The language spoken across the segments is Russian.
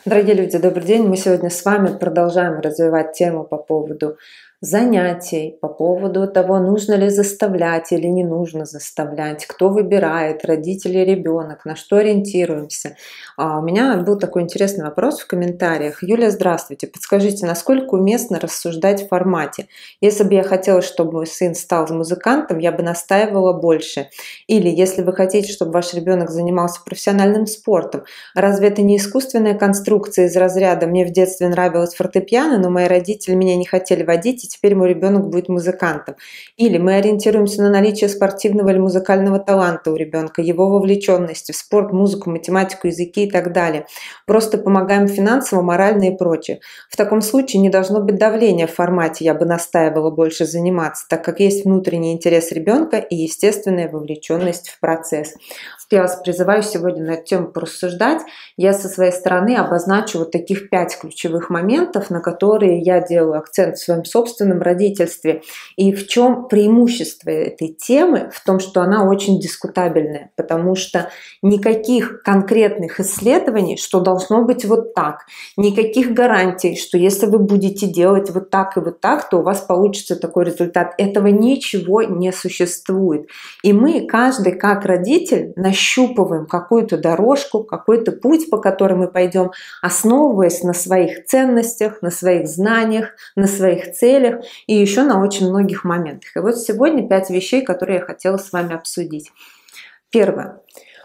Дорогие люди, добрый день! Мы сегодня с вами продолжаем развивать тему по поводу занятий, по поводу того, нужно ли заставлять или не нужно заставлять, кто выбирает, родители, ребенок, на что ориентируемся. У меня был такой интересный вопрос в комментариях. Юлия, здравствуйте, подскажите, насколько уместно рассуждать в формате? Если бы я хотела, чтобы мой сын стал музыкантом, я бы настаивала больше. Или если вы хотите, чтобы ваш ребенок занимался профессиональным спортом, разве это не искусственная конструкция из разряда «мне в детстве нравилось фортепиано, но мои родители меня не хотели водить, и теперь мой ребенок будет музыкантом». Или мы ориентируемся на наличие спортивного или музыкального таланта у ребенка, его вовлеченности в спорт, музыку, математику, языки и так далее. Просто помогаем финансово, морально и прочее. В таком случае не должно быть давления в формате «я бы настаивала больше заниматься», так как есть внутренний интерес ребенка и естественная вовлеченность в процесс. Я вас призываю сегодня на эту тему порассуждать. Я со своей стороны обозначу вот таких 5 ключевых моментов, на которые я делаю акцент в своем собственном родительстве. И в чем преимущество этой темы? В том, что она очень дискутабельная, потому что никаких конкретных исследований, что должно быть вот так, никаких гарантий, что если вы будете делать вот так и вот так, то у вас получится такой результат. Этого ничего не существует. И мы, каждый как родитель, нащупываем какую-то дорожку, какой-то путь, по которому мы пойдем, основываясь на своих ценностях, на своих знаниях, на своих целях и еще на очень многих моментах. И вот сегодня 5 вещей, которые я хотела с вами обсудить. Первое.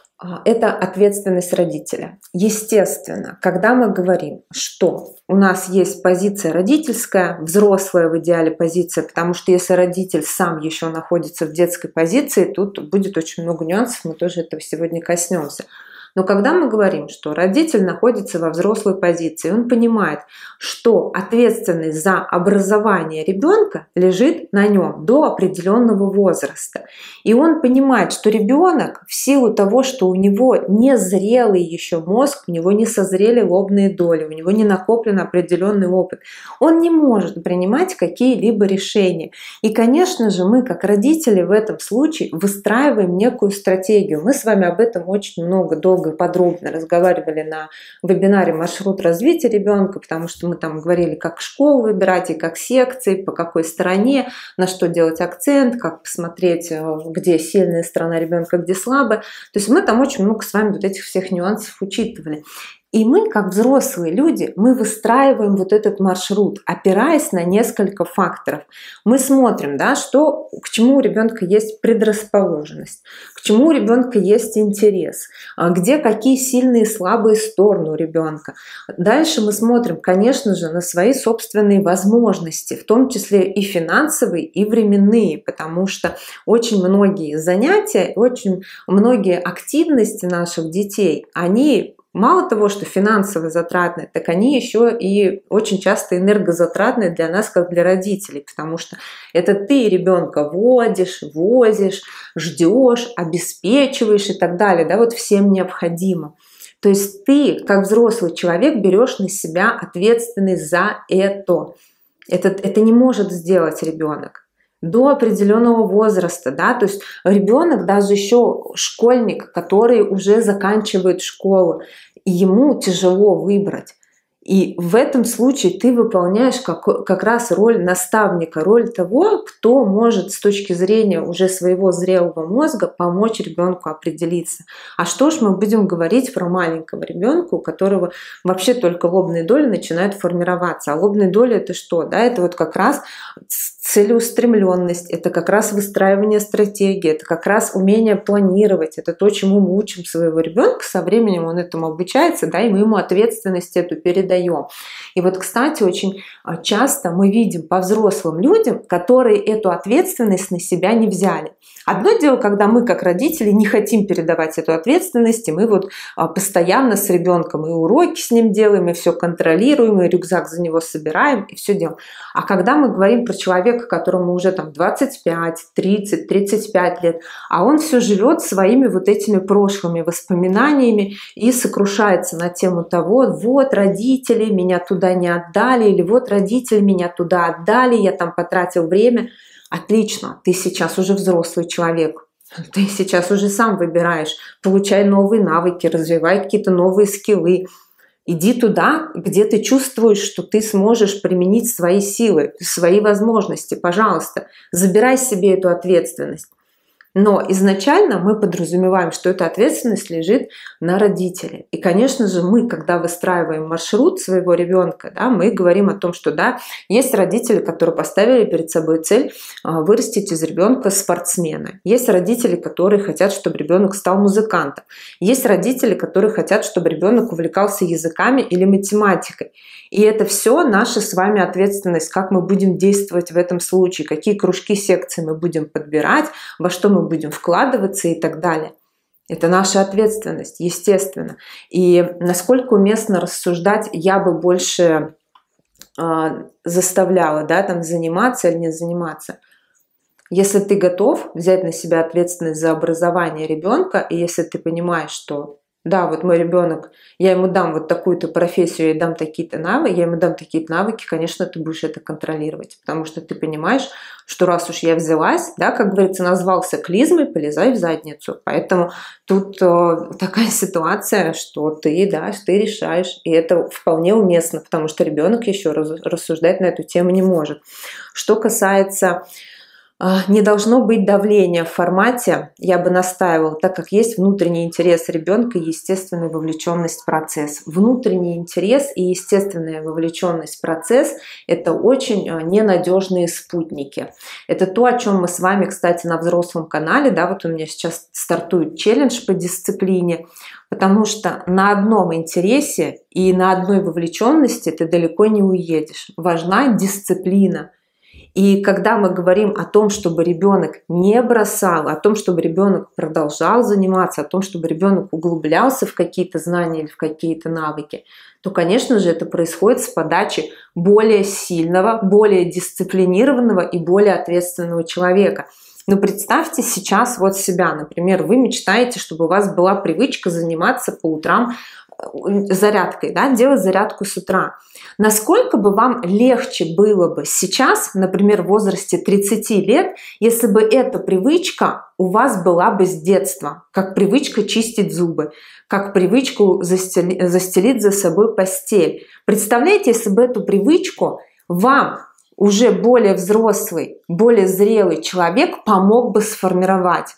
Это ответственность родителя. Естественно, когда мы говорим, что у нас есть позиция родительская, взрослая в идеале позиция, потому что если родитель сам еще находится в детской позиции, тут будет очень много нюансов, мы тоже этого сегодня коснемся. Но когда мы говорим, что родитель находится во взрослой позиции, он понимает, что ответственность за образование ребенка лежит на нем до определенного возраста. И он понимает, что ребенок в силу того, что у него не зрелый еще мозг, у него не созрели лобные доли, у него не накоплен определенный опыт, он не может принимать какие-либо решения. И, конечно же, мы, как родители, в этом случае выстраиваем некую стратегию. Мы с вами об этом очень долго и подробно разговаривали на вебинаре «Маршрут развития ребенка», потому что мы там говорили, как школу выбирать и как секции, по какой стороне, на что делать акцент, как посмотреть, где сильная сторона ребенка, где слабая. То есть мы там очень много с вами вот этих всех нюансов учитывали. И мы, как взрослые люди, мы выстраиваем вот этот маршрут, опираясь на несколько факторов. Мы смотрим, да, к чему у ребенка есть предрасположенность, к чему у ребенка есть интерес, где какие сильные и слабые стороны у ребенка. Дальше мы смотрим, конечно же, на свои собственные возможности, в том числе и финансовые, и временные, потому что очень многие занятия, очень многие активности наших детей, они мало того, что финансово затратные, так они еще и очень часто энергозатратные для нас, как для родителей, потому что это ты ребенка водишь, возишь, ждешь, обеспечиваешь и так далее, да, вот всем необходимо. То есть ты, как взрослый человек, берешь на себя ответственность за это. Это не может сделать ребенок до определенного возраста, да, то есть ребенок, даже еще школьник, который уже заканчивает школу, ему тяжело выбрать. И в этом случае ты выполняешь как раз роль наставника, роль того, кто может с точки зрения уже своего зрелого мозга помочь ребенку определиться. А что ж мы будем говорить про маленького ребенка, у которого вообще только лобные доли начинают формироваться. А лобные доли это что? Да, это вот как раз целеустремленность, это как раз выстраивание стратегии, это как раз умение планировать, это то, чему мы учим своего ребенка, со временем он этому обучается, да, и мы ему ответственность эту передаем. И вот, кстати, очень часто мы видим по взрослым людям, которые эту ответственность на себя не взяли. Одно дело, когда мы, как родители, не хотим передавать эту ответственность, и мы вот постоянно с ребенком и уроки с ним делаем, и все контролируем, и рюкзак за него собираем, и все делаем. А когда мы говорим про человека, которому уже там 25, 30, 35 лет, а он все живет своими вот этими прошлыми воспоминаниями и сокрушается на тему того, вот родители меня туда не отдали, или вот родители меня туда отдали, я там потратил время. Отлично, ты сейчас уже взрослый человек, ты сейчас уже сам выбираешь, получай новые навыки, развивай какие-то новые скиллы. Иди туда, где ты чувствуешь, что ты сможешь применить свои силы, свои возможности. Пожалуйста, забирай себе эту ответственность. Но изначально мы подразумеваем, что эта ответственность лежит на родителе. И, конечно же, мы, когда выстраиваем маршрут своего ребенка, да, мы говорим о том, что да, есть родители, которые поставили перед собой цель вырастить из ребенка спортсмена. Есть родители, которые хотят, чтобы ребенок стал музыкантом. Есть родители, которые хотят, чтобы ребенок увлекался языками или математикой. И это все наша с вами ответственность, как мы будем действовать в этом случае, какие кружки, секции мы будем подбирать, во что мы будем вкладываться и так далее. Это наша ответственность, естественно. И насколько уместно рассуждать, я бы больше заставляла, да, там заниматься или не заниматься. Если ты готов взять на себя ответственность за образование ребенка, и если ты понимаешь, что да, вот мой ребенок, я ему дам вот такую-то профессию, я дам такие-то навыки, я ему дам такие-то навыки, конечно, ты будешь это контролировать, потому что ты понимаешь, что раз уж я взялась, да, как говорится, назвался клизмой, полезай в задницу. Поэтому тут такая ситуация, что ты, да, ты решаешь, и это вполне уместно, потому что ребенок еще рассуждать на эту тему не может. Что касается не должно быть давления в формате, я бы настаивала, так как есть внутренний интерес ребенка и естественная вовлеченность в процесс. Внутренний интерес и естественная вовлеченность в процесс – это очень ненадежные спутники. Это то, о чем мы с вами, кстати, на взрослом канале, да, вот у меня сейчас стартует челлендж по дисциплине, потому что на одном интересе и на одной вовлеченности ты далеко не уедешь. Важна дисциплина. И когда мы говорим о том, чтобы ребенок не бросал, о том, чтобы ребенок продолжал заниматься, о том, чтобы ребенок углублялся в какие-то знания или в какие-то навыки, то, конечно же, это происходит с подачи более сильного, более дисциплинированного и более ответственного человека. Но представьте сейчас вот себя, например, вы мечтаете, чтобы у вас была привычка заниматься по утрам зарядкой, да, делать зарядку с утра. Насколько бы вам легче было бы сейчас, например, в возрасте 30 лет, если бы эта привычка у вас была бы с детства, как привычка чистить зубы, как привычку застелить за собой постель. Представляете, если бы эту привычку вам уже более взрослый, более зрелый человек помог бы сформировать.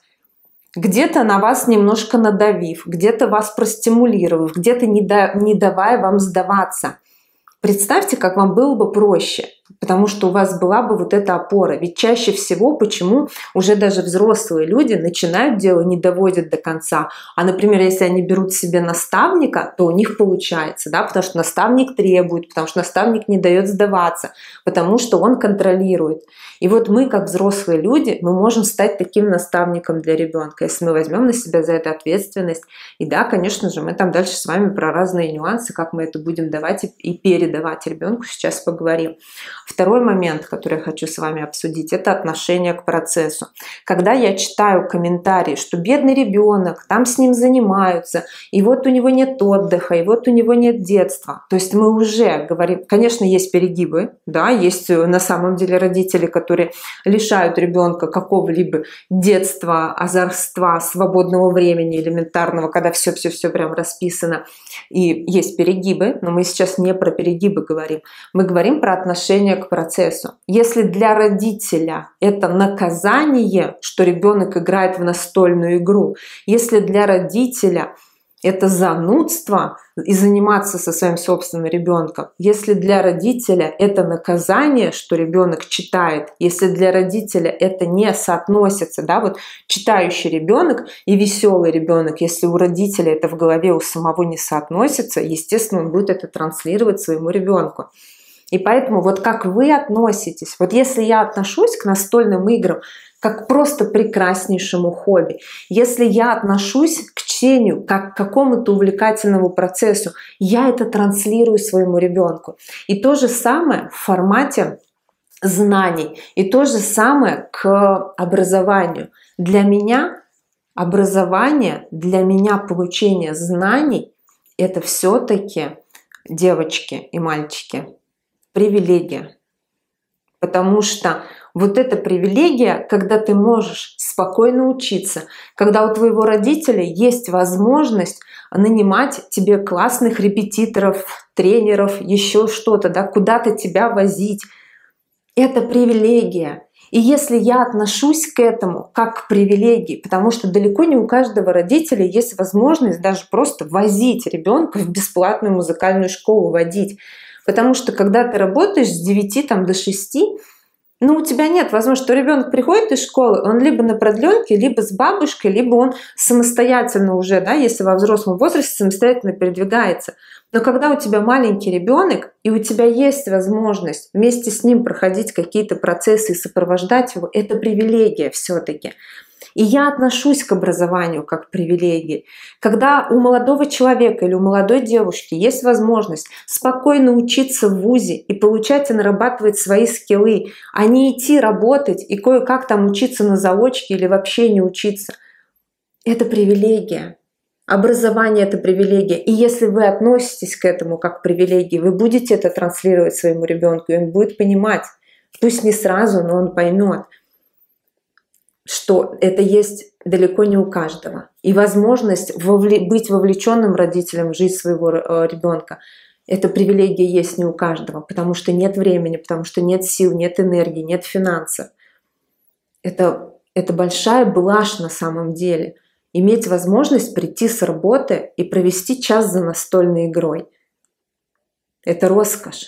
Где-то на вас немножко надавив, где-то вас простимулировав, где-то не давая вам сдаваться. Представьте, как вам было бы проще, потому что у вас была бы вот эта опора. Ведь чаще всего, почему уже даже взрослые люди начинают дело, не доводят до конца. А, например, если они берут себе наставника, то у них получается, да, потому что наставник требует, потому что наставник не дает сдаваться, потому что он контролирует. И вот мы, как взрослые люди, мы можем стать таким наставником для ребенка, если мы возьмем на себя за это ответственность. И да, конечно же, мы там дальше с вами про разные нюансы, как мы это будем давать и передавать ребенку, сейчас поговорим. Второй момент, который я хочу с вами обсудить, это отношение к процессу. Когда я читаю комментарии, что бедный ребенок, там с ним занимаются, и вот у него нет отдыха, и вот у него нет детства. То есть мы уже говорим, конечно, есть перегибы, да, есть на самом деле родители, которые лишают ребенка какого-либо детства, озорства, свободного времени элементарного, когда все прям расписано. И есть перегибы, но мы сейчас не про перегибы говорим. Мы говорим про отношение к процессу. Если для родителя это наказание, что ребенок играет в настольную игру, если для родителя это занудство и заниматься со своим собственным ребенком, если для родителя это наказание, что ребенок читает, если для родителя это не соотносится, да, вот читающий ребенок и веселый ребенок, если у родителя это в голове у самого не соотносится, естественно, он будет это транслировать своему ребенку. И поэтому вот как вы относитесь, вот если я отношусь к настольным играм как просто прекраснейшему хобби, если я отношусь к чтению как к какому-то увлекательному процессу, я это транслирую своему ребенку. И то же самое в формате знаний, и то же самое к образованию. Для меня образование, для меня получение знаний — это все-таки, девочки и мальчики, привилегия. Потому что вот эта привилегия, когда ты можешь спокойно учиться, когда у твоего родителя есть возможность нанимать тебе классных репетиторов, тренеров, еще что-то, да, куда-то тебя возить. Это привилегия. И если я отношусь к этому как к привилегии, потому что далеко не у каждого родителя есть возможность даже просто возить ребенка в бесплатную музыкальную школу, водить. Потому что когда ты работаешь с 9 до 6, ну, у тебя нет возможности, что ребенок приходит из школы, он либо на продленке, либо с бабушкой, либо он самостоятельно уже, да, если во взрослом возрасте, самостоятельно передвигается. Но когда у тебя маленький ребенок, и у тебя есть возможность вместе с ним проходить какие-то процессы и сопровождать его, это привилегия все-таки. И я отношусь к образованию как к привилегии. Когда у молодого человека или у молодой девушки есть возможность спокойно учиться в вузе и получать и нарабатывать свои скиллы, а не идти работать и кое-как там учиться на заочке или вообще не учиться, это привилегия. Образование — это привилегия. И если вы относитесь к этому как к привилегии, вы будете это транслировать своему ребенку, и он будет понимать, пусть не сразу, но он поймет, что это есть далеко не у каждого. И возможность быть вовлеченным родителем в жизнь своего ребенка — это привилегия есть не у каждого, потому что нет времени, потому что нет сил, нет энергии, нет финансов. Это большая блажь на самом деле. Иметь возможность прийти с работы и провести час за настольной игрой. Это роскошь.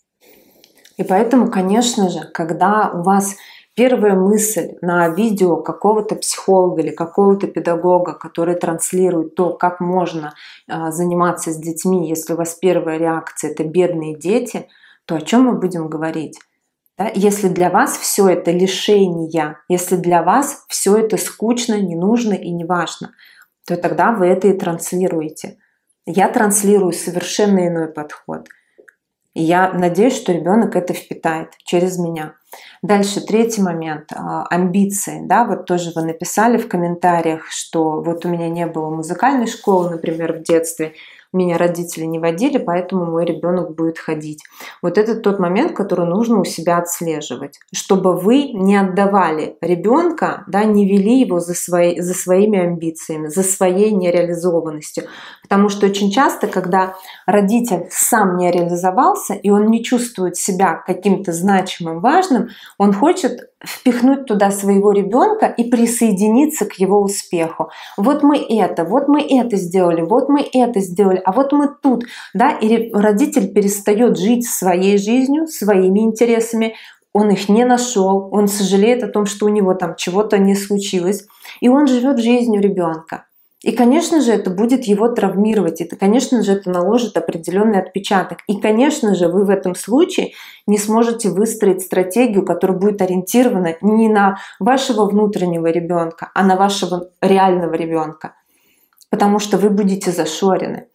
И поэтому, конечно же, когда у вас первая мысль на видео какого-то психолога или какого-то педагога, который транслирует то, как можно заниматься с детьми, если у вас первая реакция — это бедные дети, то о чем мы будем говорить? Да? Если для вас все это лишения, если для вас все это скучно, не нужно и не важно, то тогда вы это и транслируете. Я транслирую совершенно иной подход. И я надеюсь, что ребенок это впитает через меня. Дальше, третий момент. Амбиции. Да, вот тоже вы написали в комментариях, что вот у меня не было музыкальной школы, например, в детстве. Меня родители не водили, поэтому мой ребенок будет ходить. Вот это тот момент, который нужно у себя отслеживать, чтобы вы не отдавали ребенка, да, не вели его за своими амбициями, за своей нереализованностью. Потому что очень часто, когда родитель сам не реализовался, и он не чувствует себя каким-то значимым, важным, он хочет впихнуть туда своего ребенка и присоединиться к его успеху. Вот мы это сделали, вот мы это сделали, а вот мы тут, да, и родитель перестает жить своей жизнью, своими интересами, он их не нашел, он сожалеет о том, что у него там чего-то не случилось, и он живет жизнью ребенка. И, конечно же, это будет его травмировать, и, конечно же, это наложит определенный отпечаток. И, конечно же, вы в этом случае не сможете выстроить стратегию, которая будет ориентирована не на вашего внутреннего ребенка, а на вашего реального ребенка, потому что вы будете зашорены.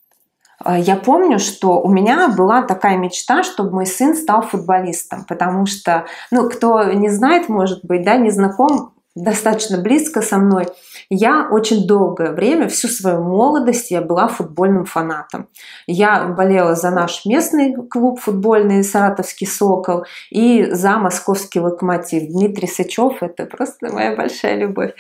Я помню, что у меня была такая мечта, чтобы мой сын стал футболистом, потому что, ну, кто не знает, может быть, да, не знаком достаточно близко со мной, я очень долгое время, всю свою молодость, я была футбольным фанатом. Я болела за наш местный клуб футбольный «Саратовский Сокол» и за московский «Локомотив». Дмитрий Сычев — это просто моя большая любовь.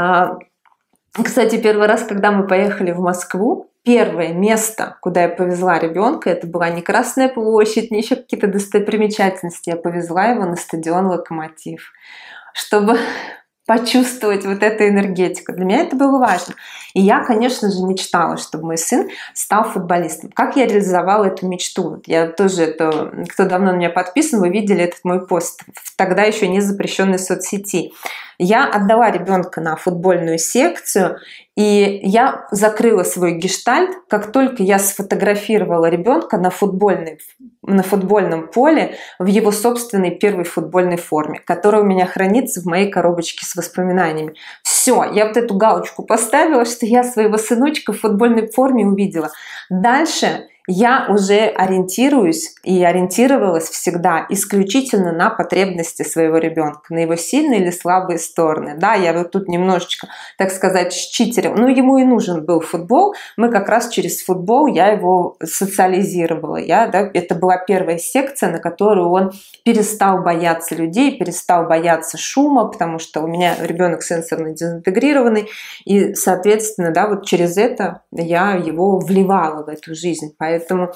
Кстати, первый раз, когда мы поехали в Москву, первое место, куда я повезла ребенка, это была не Красная площадь, не еще какие-то достопримечательности. Я повезла его на стадион «Локомотив», чтобы почувствовать вот эту энергетику. Для меня это было важно. И я, конечно же, мечтала, чтобы мой сын стал футболистом. Как я реализовала эту мечту? Я тоже, кто давно на меня подписан, вы видели этот мой пост, тогда еще не запрещенной соцсети. Я отдала ребенка на футбольную секцию, и я закрыла свой гештальт, как только я сфотографировала ребенка на футбольном поле в его собственной первой футбольной форме, которая у меня хранится в моей коробочке с воспоминаниями. Все, я вот эту галочку поставила, что я своего сыночка в футбольной форме увидела. Дальше Я уже ориентируюсь и ориентировалась всегда исключительно на потребности своего ребенка, на его сильные или слабые стороны. Да, я вот тут немножечко, так сказать, читерила. Ну, ему и нужен был футбол. Мы как раз через футбол я его социализировала. Это была первая секция, на которую он перестал бояться людей, перестал бояться шума, потому что у меня ребенок сенсорно дезинтегрированный, и, соответственно, да, вот через это я его вливала в эту жизнь. Поэтому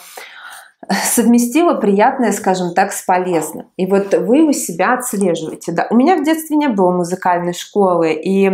совместила приятное, скажем так, с полезным. И вот вы у себя отслеживаете. Да. У меня в детстве не было музыкальной школы, и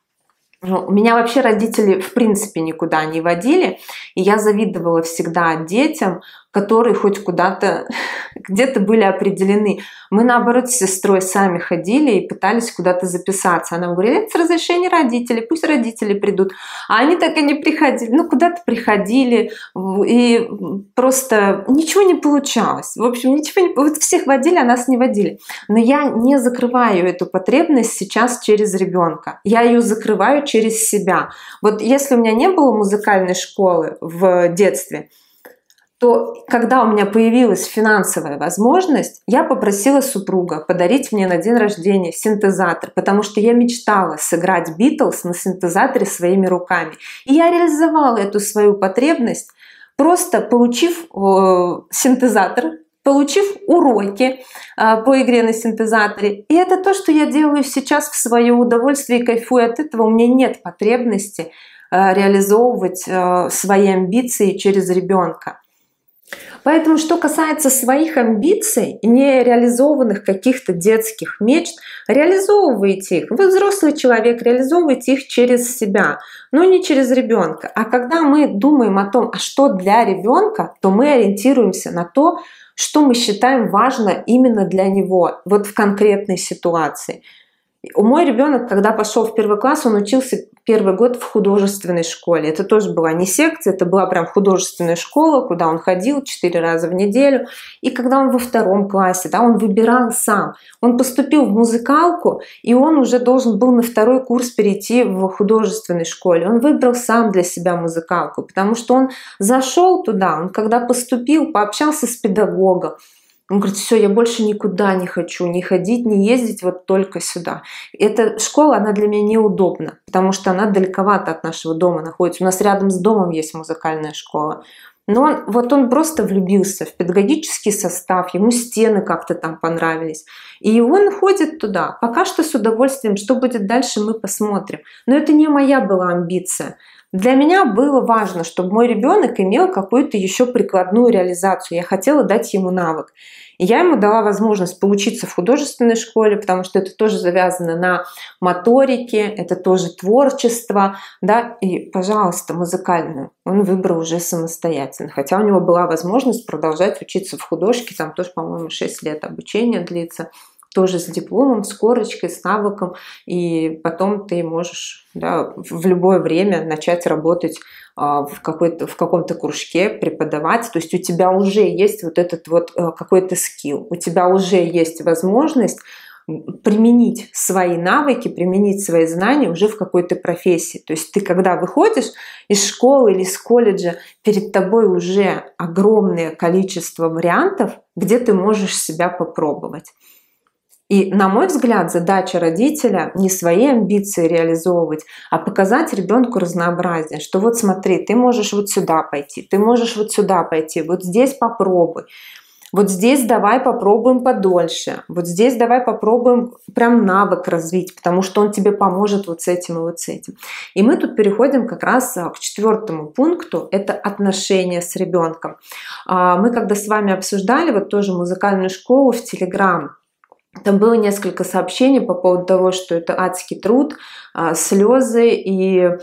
меня вообще родители в принципе никуда не водили, и я завидовала всегда детям, которые хоть куда-то, где-то были определены. Мы, наоборот, с сестрой сами ходили и пытались куда-то записаться. Она говорит, это с разрешения родителей, пусть родители придут. А они так и не приходили. Ну, куда-то приходили, и просто ничего не получалось. В общем, ничего не... Вот всех водили, а нас не водили. Но я не закрываю эту потребность сейчас через ребенка. Я ее закрываю через себя. Вот если у меня не было музыкальной школы в детстве, то когда у меня появилась финансовая возможность, я попросила супруга подарить мне на день рождения синтезатор, потому что я мечтала сыграть Битлз на синтезаторе своими руками. И я реализовала эту свою потребность, просто получив синтезатор, получив уроки по игре на синтезаторе. И это то, что я делаю сейчас в свое удовольствие и кайфую от этого. У меня нет потребности реализовывать свои амбиции через ребенка. Поэтому, что касается своих амбиций и нереализованных каких-то детских мечт, реализовывайте их. Вы взрослый человек, реализовывайте их через себя, но не через ребенка. А когда мы думаем о том, а что для ребенка, то мы ориентируемся на то, что мы считаем важно именно для него, вот в конкретной ситуации. Мой ребенок, когда пошел в первый класс, он учился первый год в художественной школе. Это тоже была не секция, это была прям художественная школа, куда он ходил 4 раза в неделю. И когда он во втором классе, да, он выбирал сам. Он поступил в музыкалку, и он уже должен был на второй курс перейти в художественной школе. Он выбрал сам для себя музыкалку, потому что он зашел туда, он когда поступил, пообщался с педагогом. Он говорит, все, я больше никуда не хочу ни ходить, ни ездить, вот только сюда. Эта школа, она для меня неудобна, потому что она далековато от нашего дома находится. У нас рядом с домом есть музыкальная школа. Но он просто влюбился в педагогический состав, ему стены как-то там понравились. И он ходит туда. Пока что с удовольствием, что будет дальше, мы посмотрим. Но это не моя была амбиция. Для меня было важно, чтобы мой ребенок имел какую-то еще прикладную реализацию. Я хотела дать ему навык. И я ему дала возможность поучиться в художественной школе, потому что это тоже завязано на моторике, это тоже творчество, да, и, пожалуйста, музыкальную. Он выбрал уже самостоятельно. Хотя у него была возможность продолжать учиться в художке, там тоже, по-моему, 6 лет обучения длится. Тоже с дипломом, с корочкой, с навыком, и потом ты можешь, да, в любое время начать работать в каком-то кружке, преподавать. То есть у тебя уже есть вот этот вот какой-то скилл, у тебя уже есть возможность применить свои навыки, применить свои знания уже в какой-то профессии. То есть ты, когда выходишь из школы или из колледжа, перед тобой уже огромное количество вариантов, где ты можешь себя попробовать. И, на мой взгляд, задача родителя не свои амбиции реализовывать, а показать ребенку разнообразие, что вот смотри, ты можешь вот сюда пойти, ты можешь вот сюда пойти, вот здесь попробуй, вот здесь давай попробуем подольше, вот здесь давай попробуем прям навык развить, потому что он тебе поможет вот с этим и вот с этим. И мы тут переходим как раз к 4-му пункту, это отношения с ребенком. Мы когда с вами обсуждали вот тоже музыкальную школу в Telegram, там было несколько сообщений по поводу того, что это адский труд, слезы, и я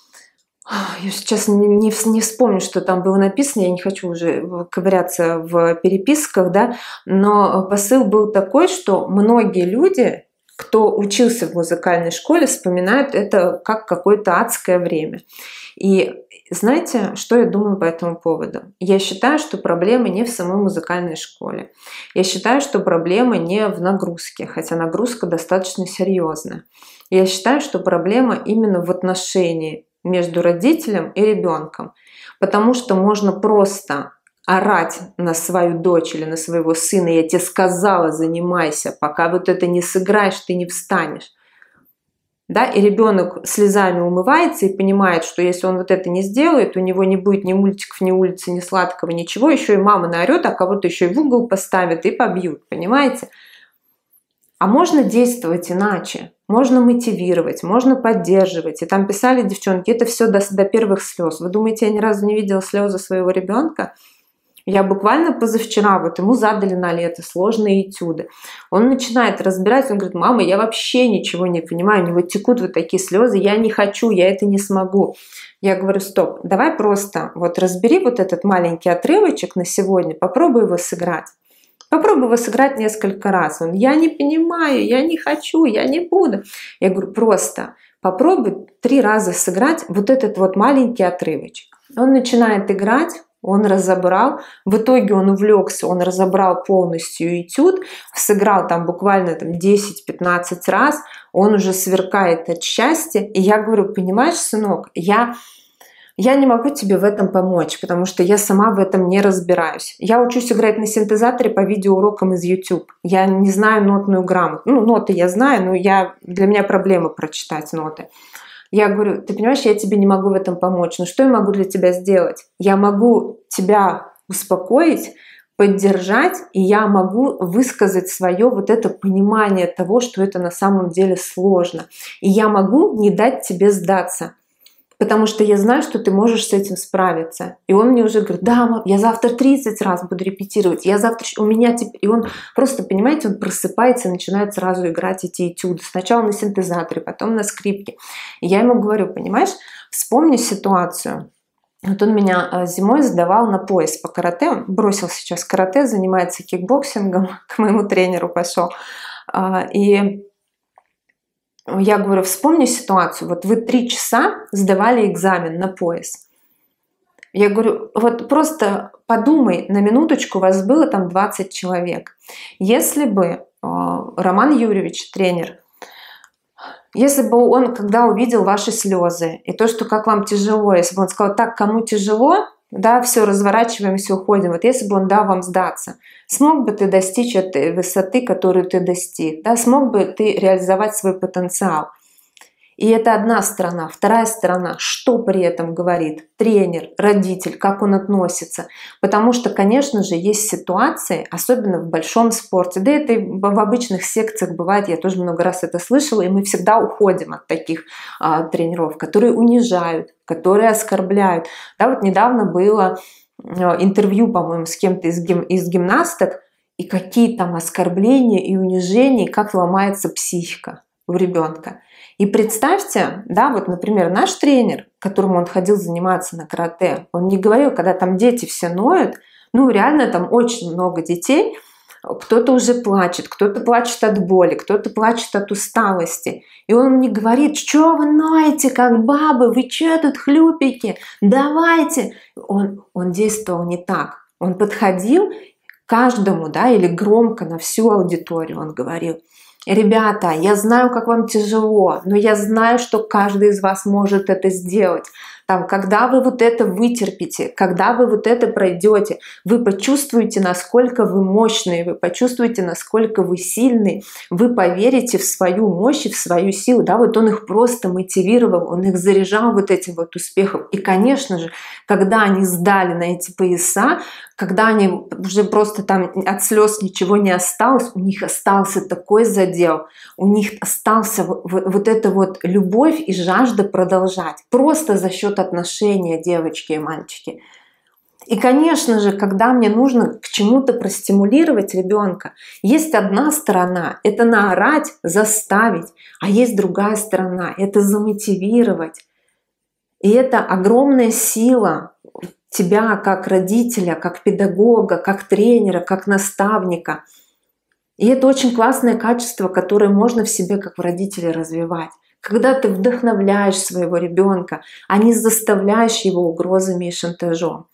сейчас не вспомню, что там было написано, я не хочу уже ковыряться в переписках, да, но посыл был такой, что многие люди, кто учился в музыкальной школе, вспоминают это как какое-то адское время. И знаете, что я думаю по этому поводу? Я считаю, что проблема не в самой музыкальной школе. Я считаю, что проблема не в нагрузке, хотя нагрузка достаточно серьезная. Я считаю, что проблема именно в отношении между родителем и ребенком. Потому что можно просто орать на свою дочь или на своего сына: я тебе сказала, занимайся, пока вот это не сыграешь, ты не встанешь. Да, и ребенок слезами умывается и понимает, что если он вот это не сделает, у него не будет ни мультиков, ни улицы, ни сладкого, ничего, еще и мама наорет, а кого-то еще и в угол поставят и побьют, понимаете? А можно действовать иначе, можно мотивировать, можно поддерживать. И там писали девчонки, это все до первых слез. Вы думаете, я ни разу не видела слезы своего ребенка? Я буквально позавчера, вот ему задали на лето сложные этюды. Он начинает разбирать, он говорит: мама, я вообще ничего не понимаю, у него текут вот такие слезы, я не хочу, я это не смогу. Я говорю: стоп, давай просто вот разбери вот этот маленький отрывочек на сегодня, попробуй его сыграть. Попробуй его сыграть несколько раз. Он: я не понимаю, я не хочу, я не буду. Я говорю: просто попробуй 3 раза сыграть вот этот вот маленький отрывочек. Он начинает играть, он разобрал, в итоге он увлекся, он разобрал полностью этюд, сыграл там буквально 10-15 раз, он уже сверкает от счастья. И я говорю: понимаешь, сынок, я не могу тебе в этом помочь, потому что я сама в этом не разбираюсь. Я учусь играть на синтезаторе по видеоурокам из YouTube. Я не знаю нотную грамоту. Ну, ноты я знаю, но для меня проблема прочитать ноты. Я говорю: ты понимаешь, я тебе не могу в этом помочь. Но что я могу для тебя сделать? Я могу тебя успокоить, поддержать, и я могу высказать свое вот это понимание того, что это на самом деле сложно. И я могу не дать тебе сдаться, потому что я знаю, что ты можешь с этим справиться. И он мне уже говорит: да, мам, я завтра 30 раз буду репетировать, я завтра у меня теперь... И он просто, понимаете, он просыпается и начинает сразу играть эти этюды. Сначала на синтезаторе, потом на скрипке. И я ему говорю: понимаешь, вспомни ситуацию. Вот он меня зимой сдавал на пояс по карате. Он бросил сейчас карате, занимается кикбоксингом, к моему тренеру пошел. И я говорю: вспомни ситуацию, вот вы 3 часа сдавали экзамен на пояс. Я говорю: вот просто подумай на минуточку, у вас было там 20 человек. Если бы Роман Юрьевич, тренер, если бы он, когда увидел ваши слезы и то, что как вам тяжело, если бы он сказал: так, кому тяжело, да, все, разворачиваемся, уходим. Вот если бы он дал вам сдаться, смог бы ты достичь этой высоты, которую ты достиг? Да? Смог бы ты реализовать свой потенциал? И это одна сторона. Вторая сторона, что при этом говорит тренер, родитель, как он относится. Потому что, конечно же, есть ситуации, особенно в большом спорте, да это и в обычных секциях бывает, я тоже много раз это слышала, и мы всегда уходим от таких тренеров, которые унижают, которые оскорбляют. Да, вот недавно было интервью, по-моему, с кем-то из гимнасток, и какие там оскорбления и унижения, и как ломается психика у ребенка. И представьте, да, вот, например, наш тренер, к которому он ходил заниматься на карате, он не говорил, когда там дети все ноют, ну, реально там очень много детей, кто-то уже плачет, кто-то плачет от боли, кто-то плачет от усталости. И он не говорит: что вы ноете, как бабы, вы что тут хлюпики, давайте. Он действовал не так. Он подходил к каждому, да, или громко на всю аудиторию он говорил: ребята, я знаю, как вам тяжело, но я знаю, что каждый из вас может это сделать. Там, когда вы вот это вытерпите, когда вы вот это пройдете, вы почувствуете, насколько вы мощные, вы почувствуете, насколько вы сильные, вы поверите в свою мощь и в свою силу. Да, вот он их просто мотивировал, он их заряжал вот этим вот успехом. И, конечно же, когда они сдали на эти пояса, когда они уже просто там от слез ничего не осталось, у них остался такой задел, у них остался вот эта вот любовь и жажда продолжать. Просто за счет отношения, девочки и мальчики. И, конечно же, когда мне нужно к чему-то простимулировать ребенка, есть одна сторона — это наорать, заставить, а есть другая сторона — это замотивировать. И это огромная сила тебя как родителя, как педагога, как тренера, как наставника. И это очень классное качество, которое можно в себе как в родителе развивать. Когда ты вдохновляешь своего ребенка, а не заставляешь его угрозами и шантажом.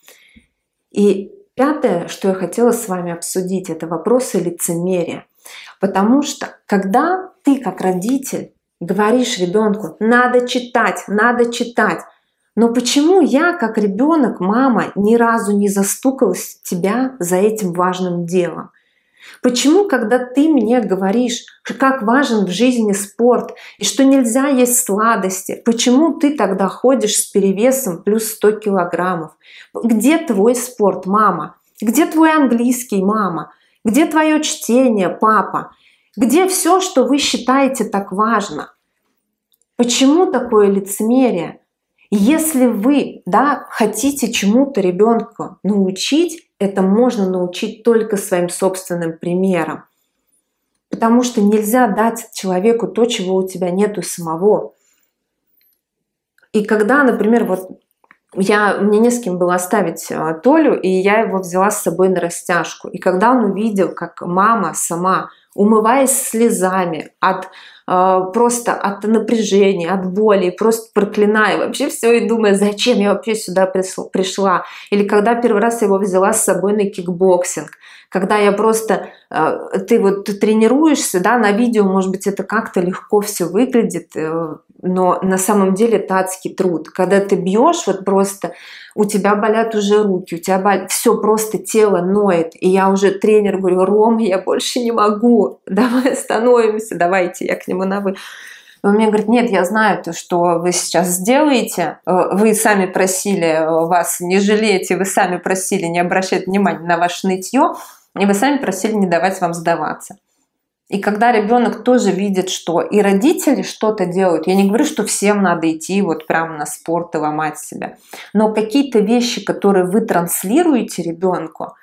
И пятое, что я хотела с вами обсудить, это вопросы лицемерия. Потому что когда ты как родитель говоришь ребенку: надо читать, Но почему я, как ребенок, мама, ни разу не застукалась тебя за этим важным делом? Почему, когда ты мне говоришь, как важен в жизни спорт и что нельзя есть сладости, почему ты тогда ходишь с перевесом плюс 100 килограммов? Где твой спорт, мама? Где твой английский, мама? Где твое чтение, папа? Где все, что вы считаете так важно? Почему такое лицемерие? Если вы, да, хотите чему-то ребенка научить, это можно научить только своим собственным примером. Потому что нельзя дать человеку то, чего у тебя нету самого. И когда, например, вот мне не с кем было оставить Толю, и я его взяла с собой на растяжку. И когда он увидел, как мама сама, умываясь слезами просто от напряжения, от боли, просто проклиная вообще все и думая, зачем я вообще сюда пришла. Или когда первый раз я его взяла с собой на кикбоксинг, когда я просто, ты вот тренируешься, да, на видео, может быть, это как-то легко все выглядит, но на самом деле это адский труд. Когда ты бьешь, вот просто у тебя болят уже руки, у тебя все просто тело ноет. И я уже тренер говорю, Ром, я больше не могу, давай остановимся, давайте, я к нему на вы. Он мне говорит, нет, я знаю то, что вы сейчас сделаете, вы сами просили вас не жалеть, и вы сами просили не обращать внимания на ваше нытье, и вы сами просили не давать вам сдаваться. И когда ребенок тоже видит, что и родители что-то делают, я не говорю, что всем надо идти вот прямо на спорт и ломать себя, но какие-то вещи, которые вы транслируете ребенку,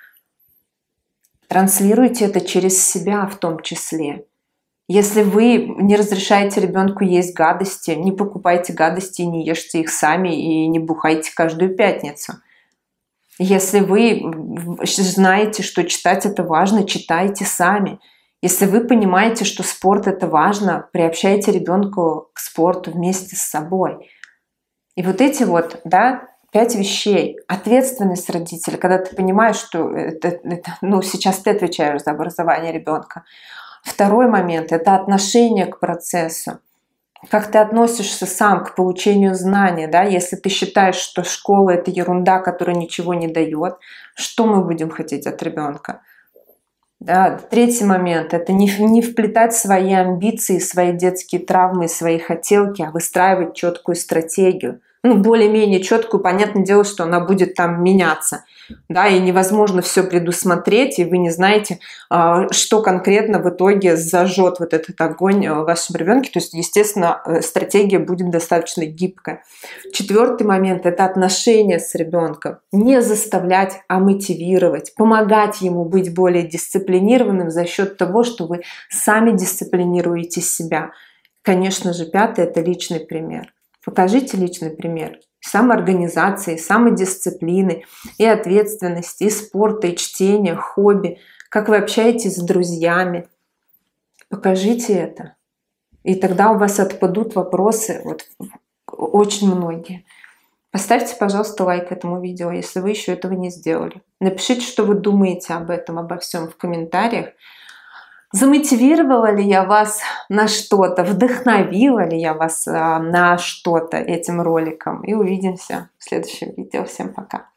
транслируйте это через себя в том числе. Если вы не разрешаете ребенку есть гадости, не покупайте гадости и не ешьте их сами, и не бухайте каждую пятницу. Если вы знаете, что читать это важно, читайте сами. Если вы понимаете, что спорт это важно, приобщайте ребенка к спорту вместе с собой. И вот эти вот, да, 5 вещей. Ответственность родителя, когда ты понимаешь, что сейчас ты отвечаешь за образование ребенка. Второй момент – это отношение к процессу. Как ты относишься сам к получению знаний, да? Если ты считаешь, что школа – это ерунда, которая ничего не дает, что мы будем хотеть от ребенка? Да. Третий момент – это не вплетать свои амбиции, свои детские травмы, свои хотелки, а выстраивать четкую стратегию. Более-менее четкую, понятное дело, что она будет там меняться. Да, и невозможно все предусмотреть, и вы не знаете, что конкретно в итоге зажжет вот этот огонь в вашем ребенке. То есть, естественно, стратегия будет достаточно гибкая. Четвертый момент – это отношения с ребенком. Не заставлять, а мотивировать, помогать ему быть более дисциплинированным за счет того, что вы сами дисциплинируете себя. Конечно же, пятый – это личный пример. Покажите личный пример самоорганизации, самодисциплины, и ответственности, и спорта, и чтения, хобби, как вы общаетесь с друзьями. Покажите это. И тогда у вас отпадут вопросы, вот, очень многие. Поставьте, пожалуйста, лайк этому видео, если вы еще этого не сделали. Напишите, что вы думаете об этом, обо всем в комментариях. Замотивировала ли я вас на что-то, вдохновила ли я вас на что-то этим роликом. И увидимся в следующем видео. Всем пока!